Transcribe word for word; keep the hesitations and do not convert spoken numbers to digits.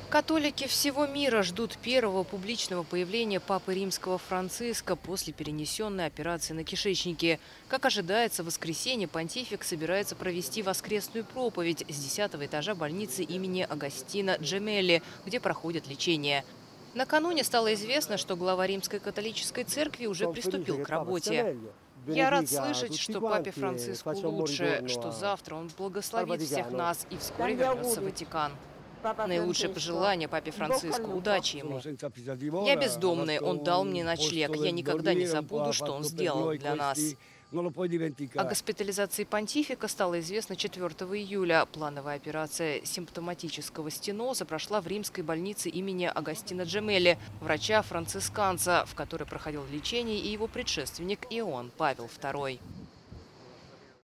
Католики всего мира ждут первого публичного появления Папы Римского Франциска после перенесенной операции на кишечнике. Как ожидается, в воскресенье понтифик собирается провести воскресную проповедь с десятого этажа больницы имени Агостино Джемелли, где проходит лечение. Накануне стало известно, что глава Римской католической церкви уже Sono felice приступил che к Papa stia работе. meglio. Я рад Benedica слышать, tutti что Папе quanti e Франциску faccia un buon лучше, ritorno что a- завтра он al благословит всех Vaticano. нас и вскоре Tanti вернется в auguri, Ватикан. Papa Наилучшее Francesco. пожелание Папе In bocca al Франциску. lupo. Удачи Sono ему. senza fissa Я dimora, бездомный, lascio он дал un мне ночлег. posto Я per никогда не dormire, un po' ha забуду, что он fatto per сделал noi для нас. questi, non lo puoi О dimenticare. госпитализации понтифика стало известно четвёртого июля. Плановая операция симптоматического стеноза прошла в римской больнице имени Агостино Джемелли, врача-францисканца, в которой проходил лечение и его предшественник Иоанн Павел второй.